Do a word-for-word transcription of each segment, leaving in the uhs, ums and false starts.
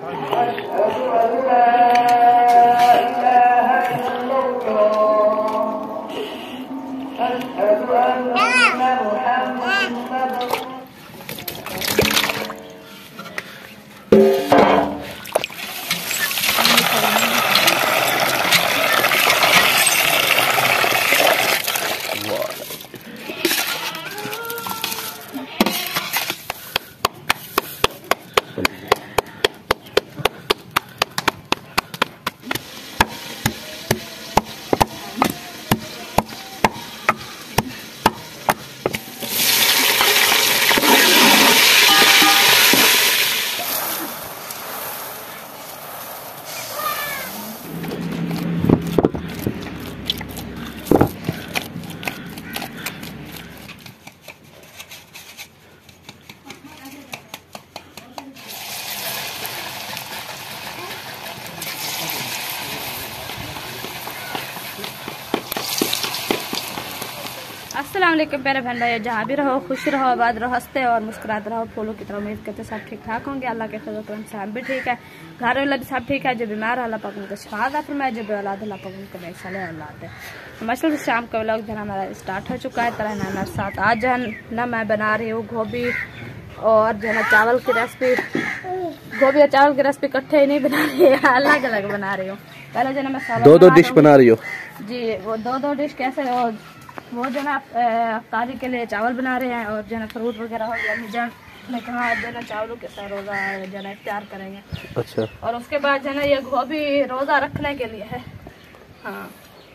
अस्सलाम वालेकुम प्यारे बहन भाई, जहाँ भी रहो खुश रहो, आबाद रहो, हंसते और मुस्कुराते रहो। फूलों की तरह उम्मीद करते सब ठीक ठाक होंगे। अल्लाह के फजल करम से हम भी ठीक है, घर वाला भी सब ठीक है। जो बीमार है अल्लाह पाक उनको शिफा अता फरमाए, जो बेऔलाद अल्लाह पाक उनको नेक साले औलाद है। मसल शाम का व्लॉग जो है हमारा स्टार्ट हो चुका है। तरह ना हमारे साथ आज जो है ना मैं बना रही हूँ गोभी और जो है ना चावल की रेसिपी। गोभी और चावल की रेसिपी इकट्ठे ही नहीं बना रही है, अलग अलग बना रही हूँ। पहले जो है मैं दो दो डिश बना रही हूँ जी। वो दो दो डिश कैसे हो, वो जो ना अफ्तारी के लिए चावल बना रहे हैं और जो ना फ्रूट वगैरह हो गया। मिजान ने कहा जो ना चावलों के साथ रोज़ा जो ना इफ्तार करेंगे। अच्छा। और उसके बाद जो ना ये गोभी रोज़ा रखने के लिए है। हाँ,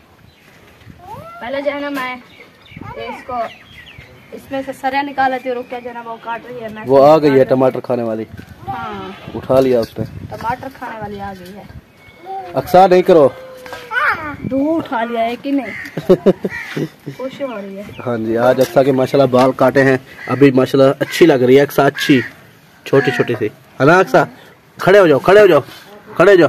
पहले जो है ना मैं इसको इसमें से सरिया निकाल लेती हूँ। रुक के जो ना वो काट रही है। मैं वो आ गई है टमाटर खाने वाली। हाँ, उठा लिया उसने। टमाटर खाने वाली आ गई है। अक्सा नहीं करो, दो उठा लिया है कि नहीं। खुश हो रही है। हाँ जी, आज अक्सा के माशाल्लाह बाल काटे हैं। अभी माशाल्लाह अच्छी लग रही है अक्सा, अच्छी छोटी छोटी सी है ना। अक्सा खड़े हो जाओ, खड़े हो जाओ, खड़े हो जाओ।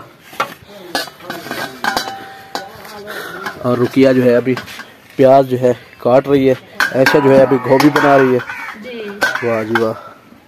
और रुकिया जो है अभी प्याज जो है काट रही है। ऐसा जो है अभी गोभी बना रही है जी। वाह जी वाह।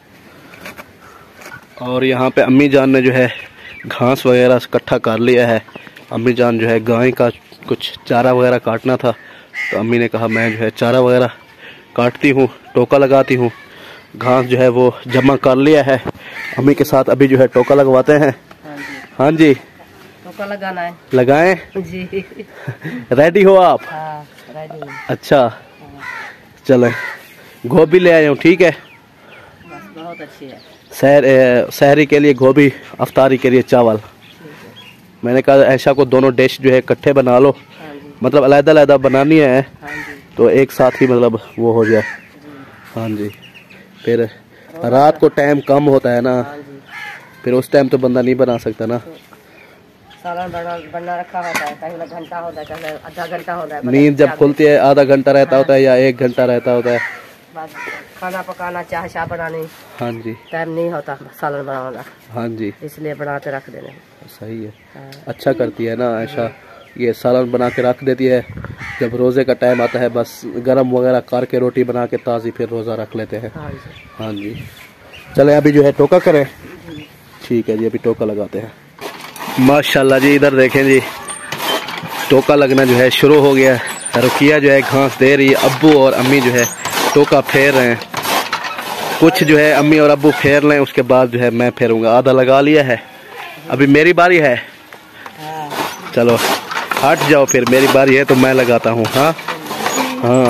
और यहाँ पे अम्मी जान ने जो है घास वगैरह इकट्ठा कर लिया है। अम्मी जान जो है गाय का कुछ चारा वगैरह काटना था, तो अम्मी ने कहा मैं जो है चारा वगैरह काटती हूँ, टोका लगाती हूँ। घास जो है वो जमा कर लिया है। अम्मी के साथ अभी जो है टोका लगवाते हैं। हाँ जी, टोका लगाना है। लगाएं जी। रेडी हो आप? हाँ, रेडी। अच्छा चलें, गोभी ले आया हूँ। ठीक है, बहुत अच्छी है। सहर सहरी के लिए गोभी, अफ्तारी के लिए चावल। मैंने कहा ऐशा को दोनों डिश जो है इकट्ठे बना लो। हाँ, मतलब अलग अलग बनानी है। हाँ, तो एक साथ ही मतलब वो हो जाए। हाँ जी, फिर रात को टाइम कम होता है ना। हाँ, फिर उस टाइम तो बंदा नहीं बना सकता ना। सालन बना, बना रखा होता है, कहीं घंटा होता है, आधा घंटा होता है। नींद जब खुलती है आधा घंटा रहता हाँ, होता है या एक घंटा रहता होता है। खाना पकाना, चाय शाह बनानी। हाँ जी, टाइम नहीं होता सालन बनाना। हाँ जी, इसलिए बना के रख देने। सही है। हाँ। अच्छा करती है ना ऐसा, ये सालन बना के रख देती है। जब रोज़े का टाइम आता है बस गरम वगैरह करके रोटी बना के ताज़ी फिर रोज़ा रख लेते हैं। हाँ जी, हाँ जी। चले अभी जो है टोका करें। ठीक है जी, अभी टोका लगाते हैं। माशाल्लाह जी, इधर देखें जी, टोका लगना जो है शुरू हो गया है। रुकिया जो है घास दे रही है, अब्बू और अम्मी जो है टोका फेर रहे हैं। कुछ जो है अम्मी और अब्बू फेर लें, उसके बाद जो है मैं फेरूंगा। आधा लगा लिया है, अभी मेरी बारी है। चलो हट जाओ, फिर मेरी बारी है तो मैं लगाता हूँ। हाँ हाँ,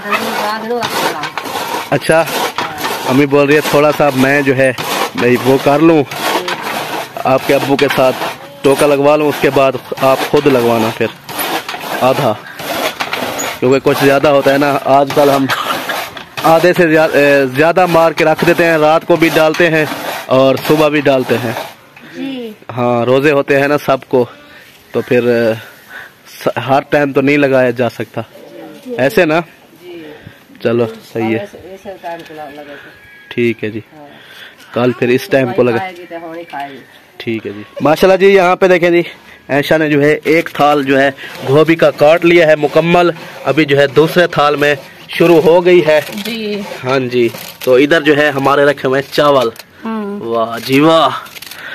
अच्छा। अम्मी बोल रही है थोड़ा सा मैं जो है मैं वो कर लूँ, आपके अब्बू के साथ टोका लगवा लूँ, उसके बाद आप खुद लगवाना फिर आधा, क्योंकि कुछ ज़्यादा होता है ना। आजकल हम आधे से ज़्यादा मार के रख देते हैं, रात को भी डालते हैं और सुबह भी डालते हैं जी। हाँ, रोज़े होते हैं ना सबको, तो फिर हर टाइम तो नहीं लगाया जा सकता ऐसे ना। चलो सही है, ठीक है जी। कल फिर इस टाइम को लगा, ठीक है जी। माशाल्लाह जी, यहाँ पे देखें जी, ऐशा ने जो है एक थाल जो है गोभी का काट लिया है मुकम्मल। अभी जो है दूसरे थाल में शुरू हो गई है जी। हाँ जी, तो इधर जो है हमारे रखे हुए चावल। वाह जी वाह,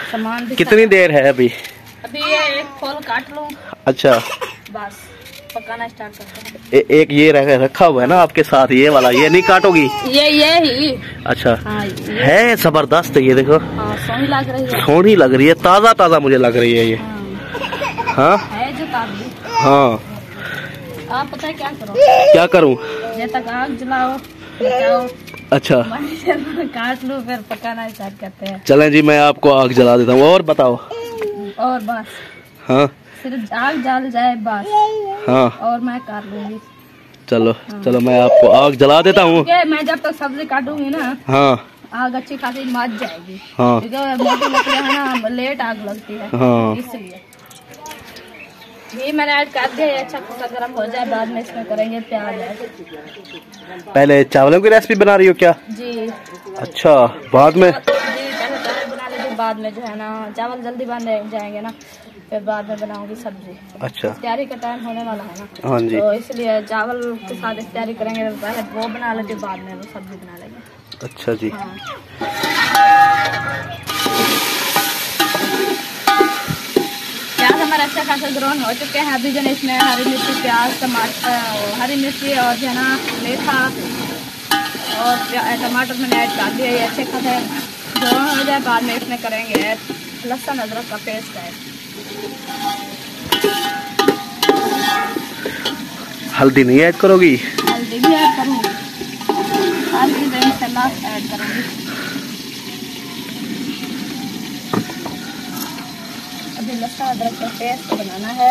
सामान कितनी देर है अभी? अभी ये एक फल काट लूं। अच्छा, बस पकाना स्टार्ट करते हैं। ए, एक ये रखा हुआ है ना आपके साथ, ये वाला, ये नहीं काटोगी? ये ये ही। अच्छा। हाँ, ये है जबरदस्त, ये देखो। हाँ, सोनी लग रही है। सोनी लग रही है, ताजा ताजा मुझे लग रही है ये। हाँ, है जो ताजी। हाँ, आप पता है क्या करो? क्या करूँ? जब तक आग जलाओ, जलाओ। अच्छा, काट लो, फिर पकाना स्टार्ट करते हैं। चलें जी, मैं आपको आग जला देता हूँ। और बताओ। और बस। हाँ, सिर्फ आग जल जाए बस। हाँ, और मैं काट लूंगी। चलो। हाँ। चलो मैं आपको आग जला देता हूँ। मैं जब तक सब्जी काटूंगी ना, हाँ, आग अच्छी खासी मच जाएगी। हाँ, मोटी लकड़ियाँ है ना, लेट आग लगती है। हाँ, इसलिए ये मैंने ऐड कर दिया। ये अच्छा खासा गर्म हो जाए, बाद में इसमें करेंगे प्याज। पहले चावलों की रेसिपी बना रही हो क्या? जी। अच्छा, बाद में? जी, पहले चावल बना लेती, बाद में जो है ना चावल जल्दी बन जाएंगे ना, फिर बाद में बनाऊंगी सब्जी। अच्छा, तैयारी का टाइम होने वाला है ना। हाँ जी। तो इसलिए चावल के साथ तैयारी करेंगे, पहले वो बना लेते, बाद में वो सब्जी बना लेंगे। अच्छा जी। हाँ। प्याज हमारा अच्छा खासा ग्रोन हो चुके हैं। अभी जो है इसमें हरी मिर्ची, प्याज, टमाटर, हरी मिर्ची और जो है ना मेथा और टमाटर मैंने ऐड कर दिया। ये अच्छे खासे ग्रोन हो जाए, बाद में इसमें करेंगे लहसुन अदरक का पेस्ट ऐड। हल्दी नहीं ऐड करोगी? हल्दी भी ऐड करूँगी, हल्दी देने से लास्ट ऐड करूँगी। अभी लहसुन अदरक का पेस्ट बनाना है।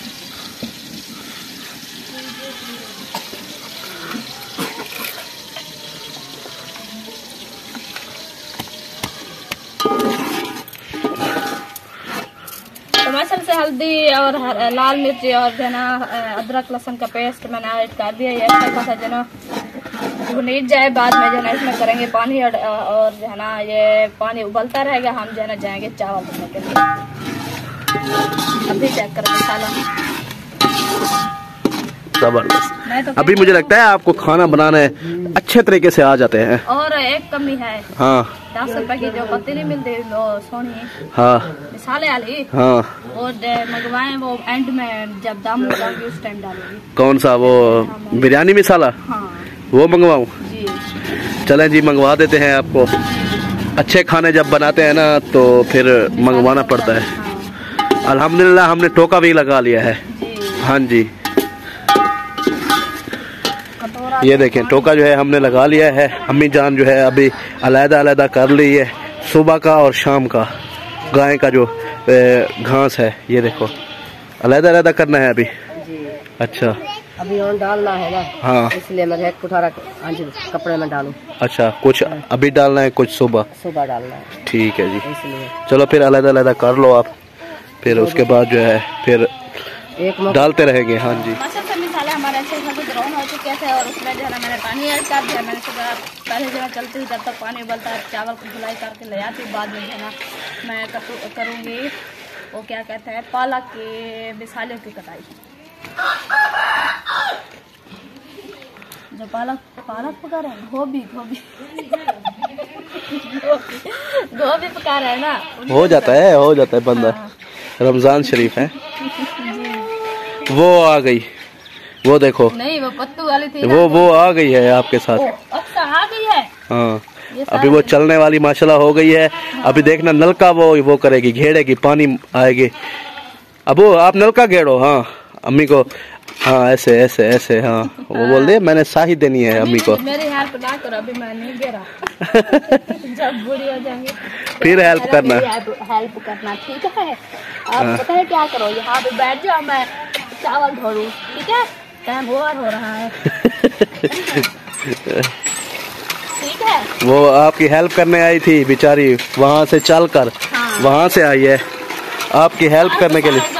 टमाटर से हल्दी और लाल मिर्ची और जो ना अदरक लहसुन का पेस्ट मैंने ऐड कर दिया। ये अच्छा खासा जो ना भुन जाए, बाद में जो ना इसमें करेंगे पानी और, और जो है ना ये पानी उबलता रहेगा, हम जो है ना जाएंगे चावल धोने के लिए। अभी चेक करो मसाला जबरदस्त। तो अभी मुझे लगता है आपको खाना बनाने अच्छे तरीके से आ जाते हैं। और एक कमी है। हाँ, दस रुपए की जो पतीली मिलती है वो सोनी। हाँ, मसाले वाली। हाँ, और मंगवाए वो एंड में जब दम लगाऊंगी उस टाइम डालूंगी। कौन सा? वो बिरयानी मसाला? हाँ, वो मंगवाऊं? जी। चलें जी, मंगवा देते हैं आपको। अच्छे खाने जब बनाते हैं ना तो फिर मंगवाना पड़ता है। हाँ। अल्हम्दुलिल्लाह हमने टोका भी लगा लिया है। जी। हाँ जी, ये देखें टोका जो है हमने लगा लिया है। अम्मी जान जो है अभी अलहदा अलहदा कर ली है, सुबह का और शाम का गाय का जो घास है, ये देखो अलहदा अलहदा करना है अभी। जी। अच्छा, अभी और डालना है ना। हाँ, इसलिए मैं कुठारा कपड़े में डालूं। अच्छा, कुछ अभी डालना है, कुछ सुबह सुबह डालना है। ठीक है जी, इसलिए चलो फिर अलहदा अलहदा कर लो आप, फिर उसके बाद जो है फिर एक डालते रहेंगे। हाँ जी, मसाले हमारे अच्छे खासे ग्राउन हो चुके थे और उसमें जो है ना मैंने पानी ऐड कर दिया। मैंने सुबह पहले जो है चलती हुई जब तक पानी उबलता है चावल को धुलाई करके ले आती, बाद में जो है ना मैं करूँगी वो क्या कहते हैं पालक के मसाले की कटाई। जो पालक पालक पका रहे हैं, गोभी गोभी गोभी पका रहे हैं ना, हो जाता है हो जाता है बंदा। हाँ। रमजान शरीफ है। वो आ गई, वो देखो। नहीं, वो पत्तू वाली थी वो वो आ गई है आपके साथ। अच्छा, आ गई है। हाँ, अभी वो चलने वाली माशाल्लाह हो गई है। हाँ। अभी देखना नलका वो वो करेगी, घेड़ेगी, पानी आएगी। अब वो आप नलका घेड़ो। हाँ, अम्मी को। हाँ, ऐसे ऐसे ऐसे। हाँ, वो बोल दे मैंने शाही देनी है अम्मी को। मेरी हेल्प ना करो, अभी मैं नहीं घेरा। जब बूढ़ी हो जाएंगे फिर हेल्प करना। हेल्प करना, ठीक है। आप पता है क्या करो, यहाँ पे बैठ जाओ, मैं चावल धो लूं, ठीक है। टाइम ओवर हो रहा है। ठीक है। वो आपकी हेल्प करने आई थी बेचारी, वहाँ से चल कर। हाँ। वहाँ से आई है आपकी हेल्प करने के लिए।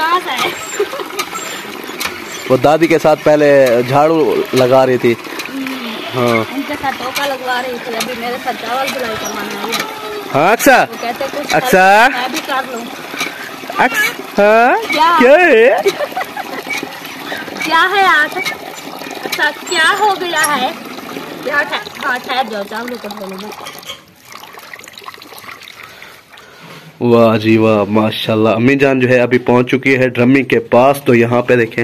वो दादी के साथ पहले झाड़ू लगा रही थी। हाँ, उनके साथ टोका लगवा रही थी, अभी मेरे साथ चावल धुलाई करवाना है। हाँ, अच्छा अच्छा, मैं भी कर लूं। हाँ, क्या क्या है? क्या है आज? अच्छा, क्या हो गया है? हाँ, ठहर जाओ, चावल को धो लो। वाह जी वाह, माशाल्लाह। अम्मी जान जो है अभी पहुंच चुकी है ड्रमी के पास। तो यहाँ पे देखें,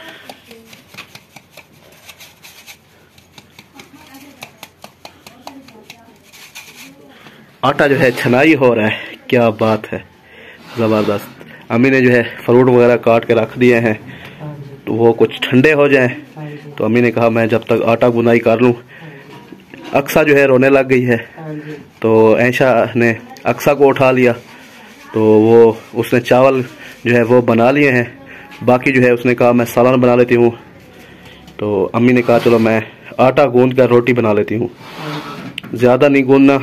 आटा जो है छनाई हो रहा है। क्या बात है, ज़बरदस्त। अम्मी ने जो है फ्रूट वगैरह काट के रख दिए हैं, तो वो कुछ ठंडे हो जाएं। तो अम्मी ने कहा मैं जब तक आटा गुनाई कर लूँ। अक्सा जो है रोने लग गई है, तो ऐशा ने अक्सा को उठा लिया। तो वो उसने चावल जो है वो बना लिए हैं। बाकी जो है उसने कहा मैं सालन बना लेती हूँ। तो अम्मी ने कहा चलो मैं आटा गूंद कर रोटी बना लेती हूँ। ज़्यादा नहीं गूंदना,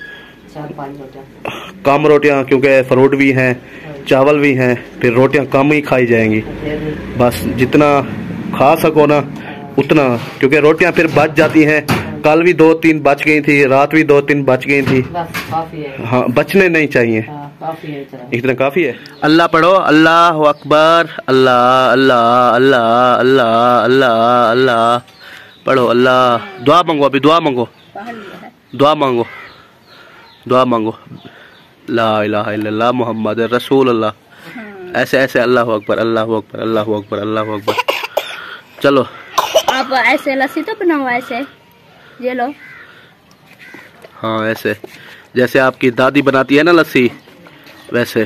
कम रोटियाँ, क्योंकि फ्रूट भी हैं, चावल भी हैं, फिर रोटियाँ कम ही खाई जाएंगी। बस जितना खा सको ना उतना, क्योंकि रोटियाँ फिर बच जाती हैं। कल भी दो तीन बच गई थी, रात भी दो तीन बच गई थी। हाँ, बचने नहीं चाहिए, इतना काफी है। अल्लाह पढ़ो, अल्लाह अकबर, अल्लाह अल्लाह अल्लाह अल्लाह अल्लाह अल्लाह पढ़ो। अल्लाह, दुआ मांगो, अभी दुआ मांगो, दुआ मांगो, दुआ मांगो। ला इलाहा इल्लल्लाह मोहम्मद रसूल अल्लाह। ऐसे ऐसे अल्लाह अकबर, अल्लाह अकबर, अल्लाह अकबर, अल्लाह अकबर। चलो आप ऐसे लस्सी तो बनाओ, ऐसे ये लो। हाँ, ऐसे जैसे आपकी दादी बनाती है ना लस्सी, वैसे।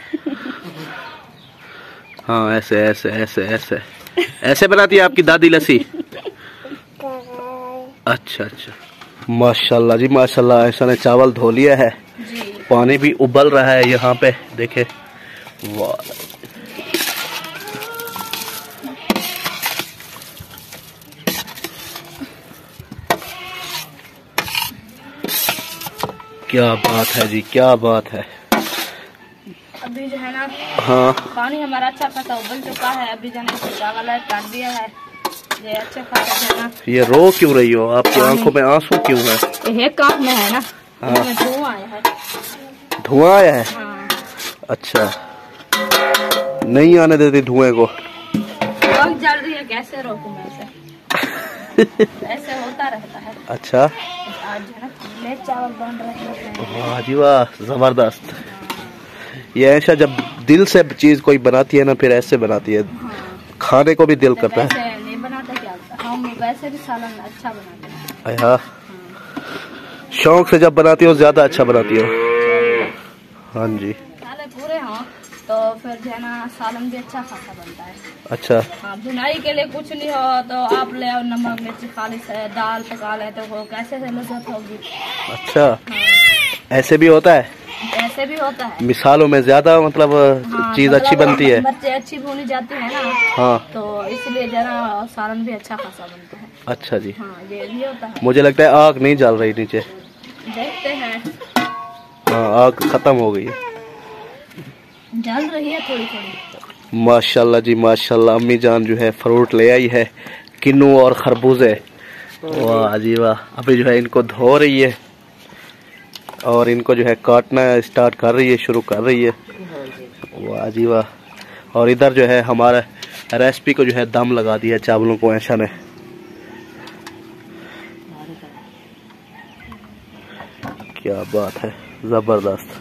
हाँ, ऐसे ऐसे ऐसे ऐसे ऐसे बनाती है आपकी दादी लस्सी। अच्छा अच्छा, माशाल्लाह जी माशाल्लाह। ऐसा ने चावल धो लिया है, पानी भी उबल रहा है यहाँ पे, देखे। वाह, क्या बात है जी, क्या बात है। अभी जो है ना, हाँ, पानी हमारा अच्छा खासा उबल चुका है। अभी जो है चावल काट दिया है, ये अच्छा खासा है ना। ये रो क्यों रही हो, आपकी आंखों में आंसू क्यों है? ये काम में है ना, हाँ, धुआं आया है। धुआं आया है? हाँ। अच्छा, नहीं आने देती धुएं को। आग जल रही है, कैसे रोकूं मैं इसे? ऐसे होता रहता है। अच्छा, आज जो है ना चावल बन रहे हैं। वाह जी वाह, जबरदस्त। ये ऐसा जब दिल से चीज कोई बनाती है ना, फिर ऐसे बनाती है, खाने को भी दिल करता है। वैसे नहीं बनाता क्या, हम वैसे भी सालन अच्छा बनाते हैं। हाँ, शौक से जब बनाती हो ज्यादा अच्छा बनाती हो। हाँ जी, साले पूरे हों तो फिर जो है ना सालन भी अच्छा खासा बनता है। अच्छा। हाँ, बुनाई के लिए कुछ नहीं हो तो आप ले आओ नमक मिर्ची खालिश है, दाल पका लेते हो, कैसे से लज्जत होगी। अच्छा, हाँ। ऐसे भी होता है? ऐसे भी होता है, मिसालों में ज्यादा मतलब हाँ, चीज मतलब अच्छी बनती है। मिर्ची अच्छी भुनी जाती है ना, हाँ, तो इसलिए जरा सालन भी अच्छा खासा बनता है। अच्छा जी। हाँ, ये भी होता है। मुझे लगता है आग नहीं जल रही नीचे। देखते हैं। हाँ, आग खत्म हो गई है। जल रही है थोड़ी थोड़ी। माशाल्लाह जी माशाल्लाह। अम्मी जान जो है फ्रूट ले आई है, किन्नू और खरबूजे। वाह जी वाह। अभी जो है इनको धो रही है और इनको जो है काटना स्टार्ट कर रही है, शुरू कर रही है। वाह जी वाह। और इधर जो है हमारा रेसिपी को जो है दम लगा दिया चावलों को ऐसा ने। क्या बात है, जबरदस्त।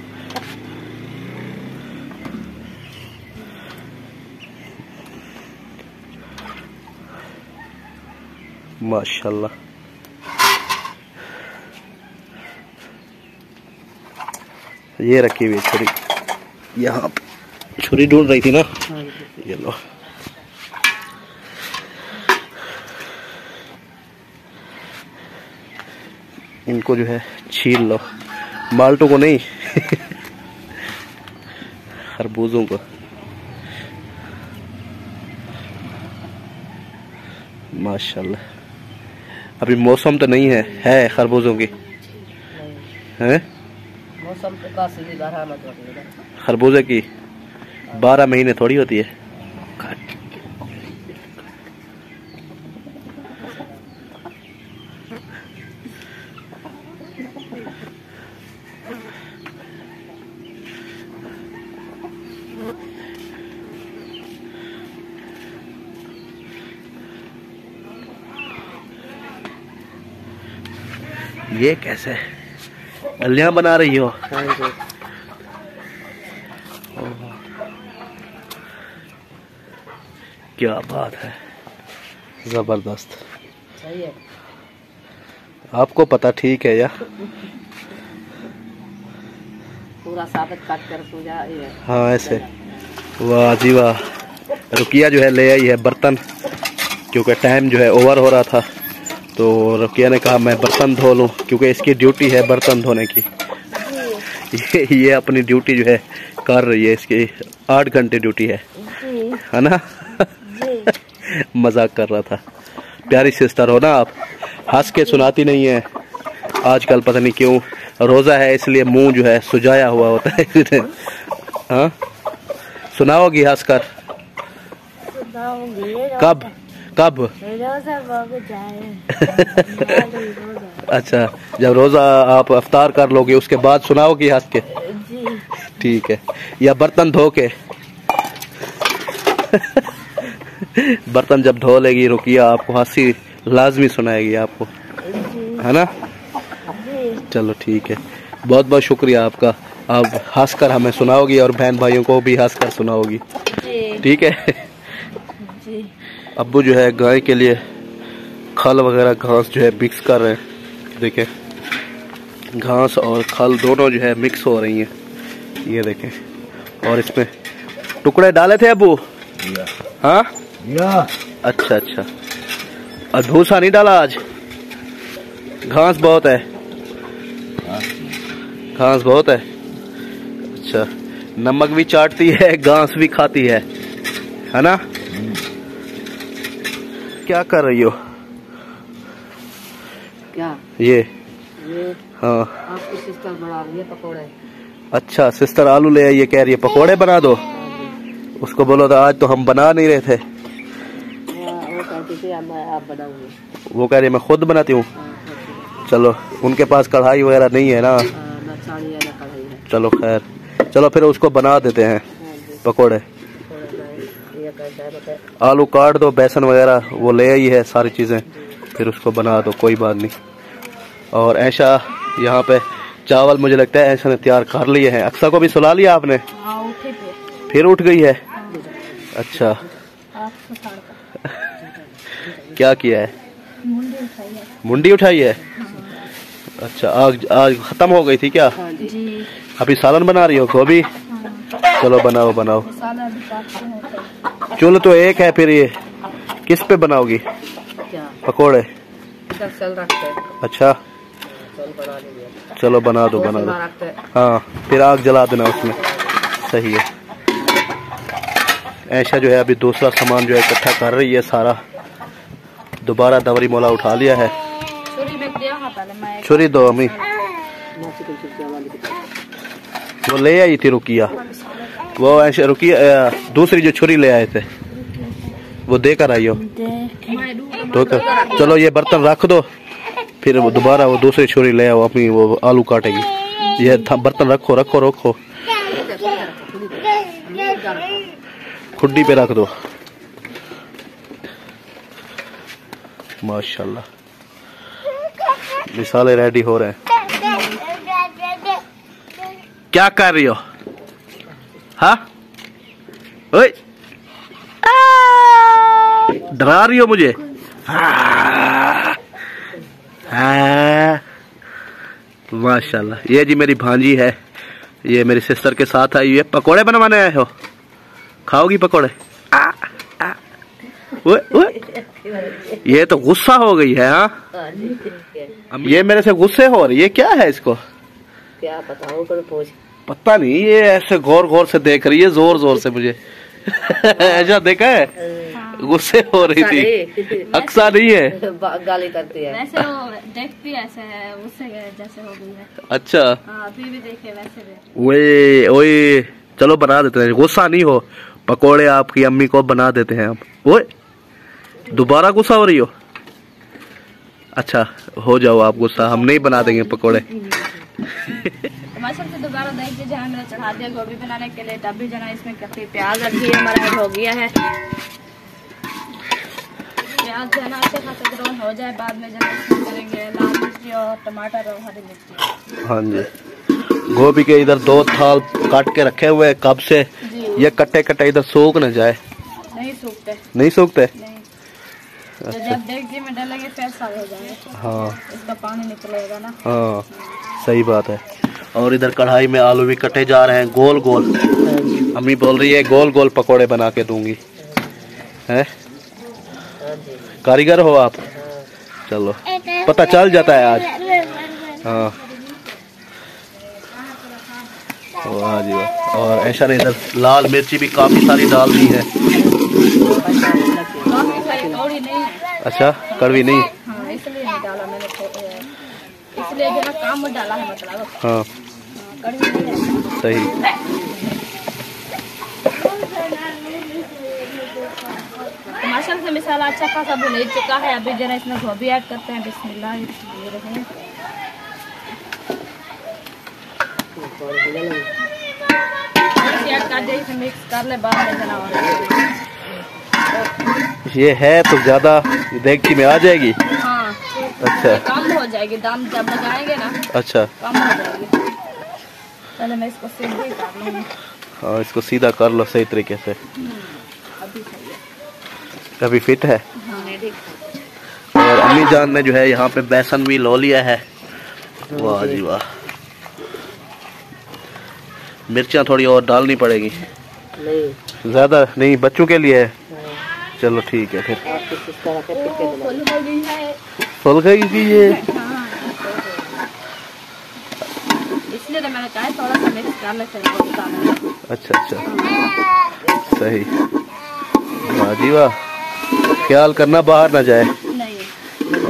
माशाल्लाह। ये रखी हुई छुरी, यहाँ पे छुरी ढूंढ रही थी ना, ये लो। इनको जो है छील लो, माल्टों को नहीं खरबूजों को। माशाल्लाह। अभी मौसम तो नहीं है, है खरबूजों की है मौसम तो का सीधी बारह मत होती है। खरबूजे की बारह महीने थोड़ी होती है। ये कैसे गलियां बना रही हो? क्या बात है, जबरदस्त। सही है। आपको पता ठीक है यार। पूरा साबित काट कर पूजा ये। हाँ ऐसे। वाह जी वाह। रुकिया जो है ले आई है बर्तन, क्योंकि टाइम जो है ओवर हो रहा था, तो रुकिया ने कहा मैं बर्तन धो लूँ, क्योंकि इसकी ड्यूटी है बर्तन धोने की। ये ये अपनी ड्यूटी जो है कर रही है, इसकी आठ घंटे ड्यूटी है, है ना। मजाक कर रहा था। प्यारी सिस्टर हो ना आप, हंस के सुनाती नहीं है आजकल, पता नहीं क्यों। रोजा है इसलिए मुंह जो है सुजाया हुआ होता है। हाँ सुनाओगी हंसकर? कब कब? अच्छा, जब रोजा आप अफ्तार कर लोगे उसके बाद सुनाओगी हंस के? ठीक है। या बर्तन धो के? बर्तन जब धो लेगी रुकिया आपको हंसी लाजमी सुनाएगी आपको, है ना। चलो ठीक है, बहुत बहुत शुक्रिया आपका। आप हंसकर हमें सुनाओगी और बहन भाइयों को भी हंसकर सुनाओगी, ठीक है। अब्बू जो है गाय के लिए खल वगैरह घास जो है मिक्स कर रहे हैं। देखें घास और खल दोनों जो है मिक्स हो रही हैं, ये देखें। और इसमें टुकड़े डाले थे अब्बू? हाँ अच्छा अच्छा। और भूसा नहीं डाला आज? घास बहुत है, घास बहुत है। अच्छा, नमक भी चाटती है घास भी खाती है, है ना। क्या कर रही हो? क्या ये ये हाँ आपकी सिस्टर बना रही है पकौड़े। अच्छा, सिस्टर आलू ले आई, ये कह रही है पकोड़े बना दो। उसको बोलो तो आज तो हम बना नहीं रहे थे। वो कहती थी आप बनाओगे। वो कह रही है मैं खुद बनाती हूँ। चलो, उनके पास कढ़ाई वगैरह नहीं है ना। चलो खैर, चलो फिर उसको बना देते हैं पकोड़े। आलू काट दो, बेसन वगैरह वो ले आई है सारी चीजें, फिर उसको बना दो, कोई बात नहीं। और ऐशा यहाँ पे चावल मुझे लगता है ऐशा ने तैयार कर लिए हैं। अक्सा को भी सुला लिया आपने? फिर उठ गई है? अच्छा। क्या किया है? मुंडी उठाई है। अच्छा, आग आज खत्म हो गई थी क्या? अभी सालन बना रही हो गोभी? चलो बनाओ बनाओ। चलो तो एक है, फिर ये किस पे बनाओगी पकोड़े? अच्छा चलो बना दो बना दो। हाँ फिर आग जला देना उसमें, सही है। ऐशा जो है अभी दूसरा सामान जो है इकट्ठा कर रही है सारा। दोबारा दवरी मोला उठा लिया है। छुरी दो अम्मी, वो ले आई थी रुकिया, वो ऐसे रुकिया दूसरी जो छुरी ले आए थे वो देकर आई हो तो कर। चलो ये बर्तन रख दो, फिर वो दोबारा वो दूसरी छुरी ले आओ अपनी, वो आलू काटेगी। ये बर्तन रखो रखो रखो, खुड्डी पे रख दो। माशाल्लाह मिसाले रेडी हो रहे हैं। क्या कर रही हो? हाँ ओए, डरा रही हो मुझे? हाँ माशाल्लाह। ये जी मेरी भांजी है, ये मेरी सिस्टर के साथ आई है। पकोड़े बनवाने आए हो? खाओगी पकोड़े? आ, आ, ओए, ओए। ये तो गुस्सा हो गई है। हाँ ये मेरे से गुस्से हो रही है, क्या है इसको? क्या बताऊं, कोई पूछ। पता नहीं, ये ऐसे गौर गौर से देख रही है, जोर जोर से मुझे। ऐसा देखा है, गुस्से हो रही थी। अक्सा नहीं है, गाली करती है। वैसे वो देखती ऐसे है, उससे जैसे हो गई है। अच्छा हाँ, अभी भी देखे वैसे भी। ओए ओए, चलो बना देते हैं, गुस्सा नहीं हो। पकोड़े आपकी अम्मी को बना देते हैं हम। ओए दोबारा गुस्सा हो रही हो? अच्छा हो जाओ आप गुस्सा, हम नहीं बना देंगे पकोड़े। मसल से दोबारा देख लीजिए, हमने चढ़ा दिया गोभी बनाने के लिए। तब भी जना इसमें काफी प्याज रखी है, हमारा हो गया है। प्याज जना अच्छे खासे ग्राउंड हो जाए, बाद में जना इसमें करेंगे लाल मिर्ची और टमाटर और हरी मिर्ची। हाँ जी गोभी के इधर दो थाल काट के रखे हुए हैं कब से, ये कट्टे कट्टे इधर सूख न जाए। नहीं सूखते नहीं सूखते नहीं। तो जब डेगची में डालेंगे फिर सारे हो जाएंगे। हाँ इसका पानी निकलेगा ना। हाँ सही बात है। और इधर कढ़ाई में आलू भी कटे जा रहे हैं गोल गोल। अम्मी बोल रही है गोल गोल पकोड़े बना के दूंगी। है कारीगर हो आप? चलो पता चल जाता है आज। हाँ वाह जी वाह। और ऐसा नहीं इधर लाल मिर्ची भी काफी सारी डाल दी है। कौड़ी नहीं है। अच्छा कड़वी नहीं। हाँ इसलिए नहीं डाला मैंने, इसलिए जो ना काम में डाला है मतलब। हाँ कड़वी नहीं है। सही। तो माशाल्लाह से मिसाला अच्छा खासा भुन चुका है। अभी जरा इसमें गोभी ऐड करते हैं। बिस्मिल्लाह। ये रखें ऐड कर दे, इसे मिक्स कर ले बाद में जना। ये है तो ज्यादा देगची में आ जाएगी। हाँ अच्छा कम हो जाएगी, दाम जब लगाएंगे ना अच्छा कम हो जाएगी। पहले मैं इसको सीधा ही कर लूँगी। हाँ इसको सीधा कर लो सही तरीके से। अभी सही है। अभी फिट है। हाँ और अम्मी जान ने जो है यहाँ पे बेसन भी लो लिया है। वाह जी वाह। मिर्चियाँ थोड़ी और डालनी पड़ेगी। नहीं ज्यादा नहीं, बच्चों के लिए है। चलो ठीक है फिर। फुल गई कि ये इसलिए तो मैंने कहा थोड़ा सा मिक्स कर ले। अच्छा अच्छा सही। वाह जी वाह। ख्याल करना बाहर ना जाए। नहीं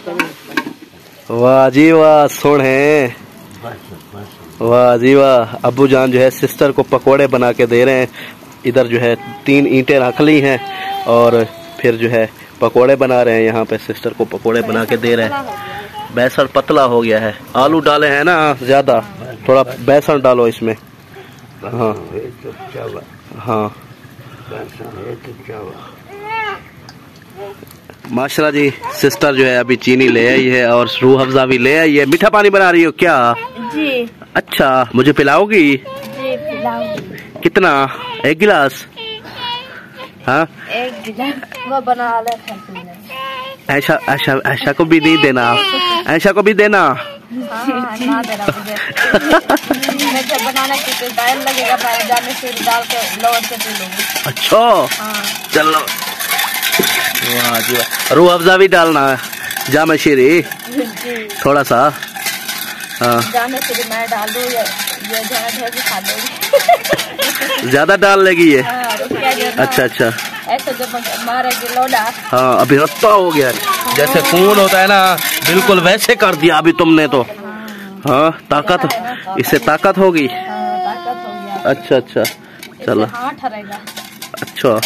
वाह जी वाह सुन है। वाह जी वाह। अब्बू जान जो है सिस्टर को पकोड़े बना के दे रहे हैं। इधर जो है तीन ईंटें रख ली हैं और फिर जो है पकोड़े बना रहे हैं। यहाँ पे सिस्टर को पकोड़े बना के दे रहे हैं। बेसन पतला हो गया है। आलू डाले हैं ना ज्यादा, थोड़ा बेसन डालो इसमें। हाँ हाँ माशाल्लाह जी। सिस्टर जो है अभी चीनी ले आई है और रूह अफ़ज़ा भी ले आई है। मीठा पानी बना रही हो क्या? जी। अच्छा मुझे पिलाओगी? जी पिलाऊंगी। कितना? एक गिलास? हाँ एक गिलास वो बना ले। ऐशा ऐशा ऐशा को भी नहीं देना, ऐशा को भी देना। हाँ, ना देना मुझे। मैं जब बनाना क्योंकि टाइम लगेगा, मैं जाने से डाल के लोअर से पी लूंगी। अच्छा हाँ चलो। वाह जी वाह। रूह अफ़ज़ा भी डालना है, जाम शीरी थोड़ा सा। हाँ जाने से मैं डाल दूँ, ये ये जाना खा लूंगी। ज्यादा डाल लेगी ये? हाँ, अच्छा अच्छा। ऐसे जब मारेगी लोडा। हाँ अभी रत्ता हो गया है। जैसे खून होता है ना बिल्कुल वैसे कर दिया अभी तुमने तो। हाँ ताकत, इससे ताकत होगी। ताकत हो गया। अच्छा अच्छा चलो। हाँ ठहरेगा। अच्छा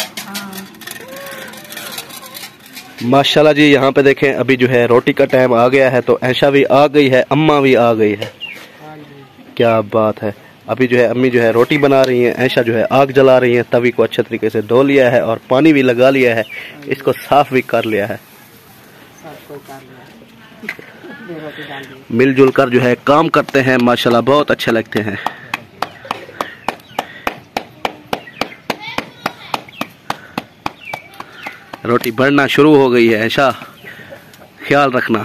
माशाल्लाह जी। यहाँ पे देखें अभी जो है रोटी का टाइम आ गया है तो ऐशा भी आ गई है, अम्मा भी आ गई है। क्या बात है। अभी जो है अम्मी जो है रोटी बना रही है, ऐशा जो है आग जला रही है। तवी को अच्छे तरीके से धो लिया है और पानी भी लगा लिया है, इसको साफ भी कर लिया है। मिलजुल कर जो है काम करते हैं माशाल्लाह, बहुत अच्छे लगते हैं। रोटी बढ़ना शुरू हो गई है ऐशा, ख्याल रखना।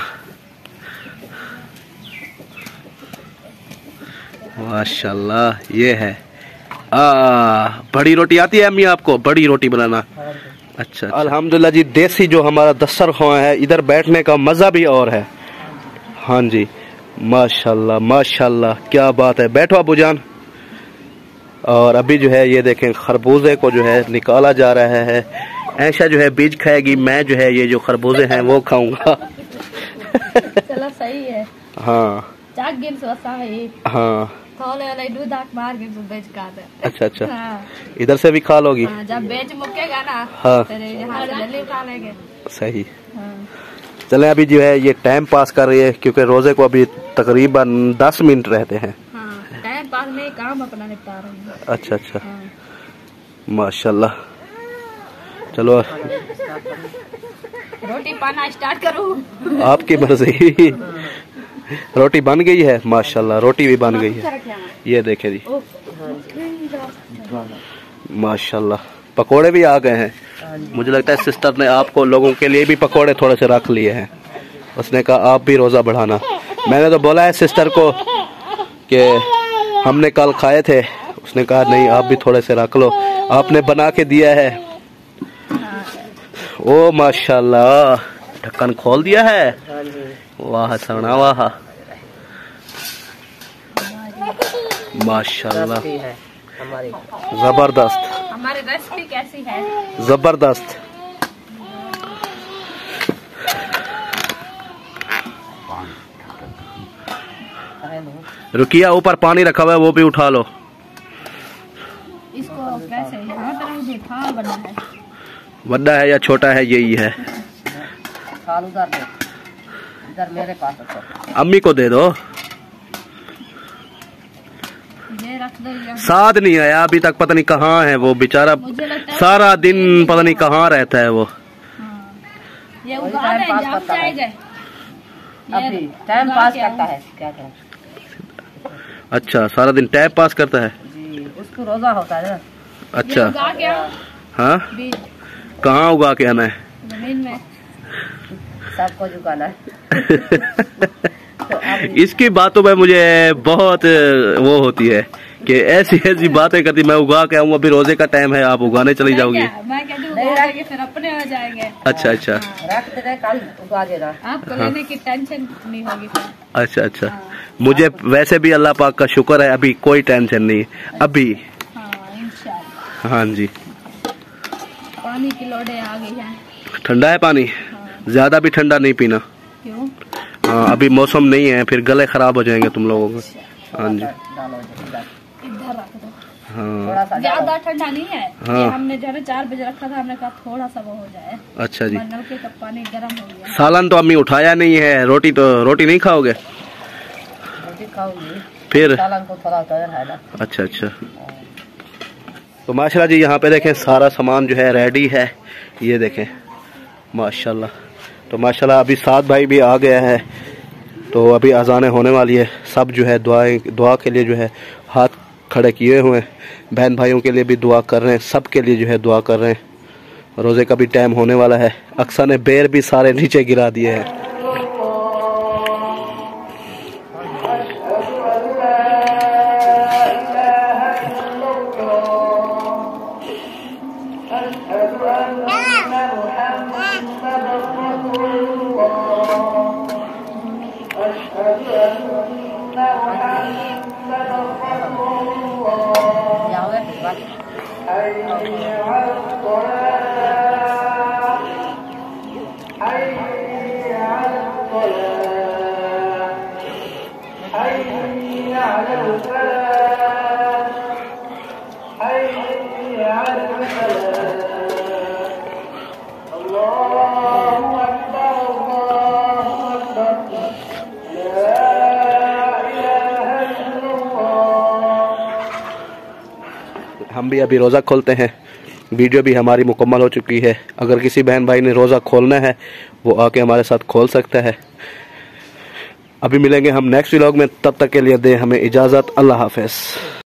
माशाल्लाह ये है। आ बड़ी रोटी आती है अम्मी आपको? बड़ी रोटी बनाना। अच्छा, अच्छा। अल्हम्दुलिल्लाह जी। देसी जो हमारा दस्तरखान है, इधर बैठने का मजा भी और है। हाँ जी माशाल्लाह माशाल्लाह क्या बात है। बैठो अबू जान। और अभी जो है ये देखें खरबूजे को जो है निकाला जा रहा है। ऐशा जो है बीज खाएगी, मैं जो है ये जो खरबूजे हैं वो खाऊंगा। चलो सही है। हाँ हाँ हाँ दूध मार के बेच का दे। अच्छा अच्छा। हाँ। इधर से भी खा लोगी? हाँ, जब बेच मुकेगा ना हाँ फिर यहाँ से जल्दी खा लेंगे। सही। हाँ। चले अभी जो है ये टाइम पास कर रही है क्योंकि रोजे को अभी तकरीबन दस मिनट रहते हैं। हाँ, टाइम पास में काम अपना निपटा रही है। अच्छा अच्छा। हाँ। माशाल्लाह। चलो रोटी पाना स्टार्ट करूँ? आपकी मर्जी। रोटी बन गई है माशाल्लाह, रोटी भी बन गई है। ये देखे जी माशाल्लाह, पकोड़े भी आ गए हैं। मुझे लगता है सिस्टर ने आपको लोगों के लिए भी पकोड़े थोड़े से रख लिए हैं। उसने कहा आप भी रोज़ा बढ़ाना। मैंने तो बोला है सिस्टर को कि हमने कल खाए थे, उसने कहा नहीं आप भी थोड़े से रख लो, आपने बना के दिया है। ओ माशाल्लाह, ढक्कन खोल दिया है। वाह सोना वाह, माशाल्लाह जबरदस्त। हमारी रेसिपी कैसी है? जबरदस्त। रुकिया, ऊपर पानी रखा हुआ है वो भी उठा लो। इसको कैसे यहाँ तरफ उठा बना है? बड़ा है या छोटा है? यही है। इधर मेरे पास है। अम्मी को दे दो। ये रख दो यहाँ। साथ नहीं आया अभी तक, पता नहीं कहाँ है वो बेचारा, सारा दिन पता नहीं कहाँ रहता है वो। हाँ। ये उगा दे, जम जाएगा। अभी टाइम पास करता है, क्या करें। अच्छा, सारा दिन टाइम पास करता है जी, उसको रोजा होता है ना। अच्छा, उगा के आओ। हाँ कहाँ उगा के आना है? जमीन में सबको झुकाना है। तो इसकी बातों में मुझे बहुत वो होती है कि ऐसी ऐसी बातें करती, मैं उगा के आऊँ, अभी रोजे का टाइम है, आप उगाने चली जाओगी। मैं कहती हूँ उगा के फिर अपने आ जाएंगे। अच्छा अच्छा, रख दे, कल उगा देना। आपको लेने की टेंशन नहीं होगी फिर। अच्छा अच्छा। मुझे वैसे भी अल्लाह पाक का शुक्र है, अभी कोई टेंशन नहीं अभी। हाँ इंशाल्लाह। हाँ जी। पानी की लोडे आ गई है। ठंडा है पानी? हाँ। ज्यादा भी ठंडा नहीं पीना। क्यों? हाँ, अभी मौसम नहीं है, फिर गले खराब हो जाएंगे तुम लोगों को। हाँ जी, इधर रख दो। हाँ ज्यादा ठंडा नहीं है। हाँ। ये हमने जो है चार बजे रखा था, हमने कहा थोड़ा सा वो हो जाए। अच्छा जी। नलके का पानी गर्म हो गया। सालन तो अम्मी उठाया नहीं है। रोटी तो रोटी नहीं खाओगे रोटी खाऊंगी, फिर? सालन को थोड़ा उतार है ना। अच्छा अच्छा। तो माशाल्लाह जी, यहाँ पे देखें सारा सामान जो है रेडी है। ये देखें माशाल्लाह। तो माशाल्लाह अभी सात भाई भी आ गया है, तो अभी अजानें होने वाली है। सब जो है दुआएं दुआ के लिए जो है हाथ खड़े किए हुए हैं। बहन भाइयों के लिए भी दुआ कर रहे हैं, सब के लिए जो है दुआ कर रहे हैं। रोज़े का भी टाइम होने वाला है। अक्सर ने बेर भी सारे नीचे गिरा दिए हैं। हम भी अभी रोज़ा खोलते हैं। वीडियो भी हमारी मुकम्मल हो चुकी है। अगर किसी बहन भाई ने रोज़ा खोलना है वो आके हमारे साथ खोल सकता है। अभी मिलेंगे हम नेक्स्ट व्लॉग में, तब तक के लिए दे हमें इजाज़त। अल्लाह हाफ़िज़।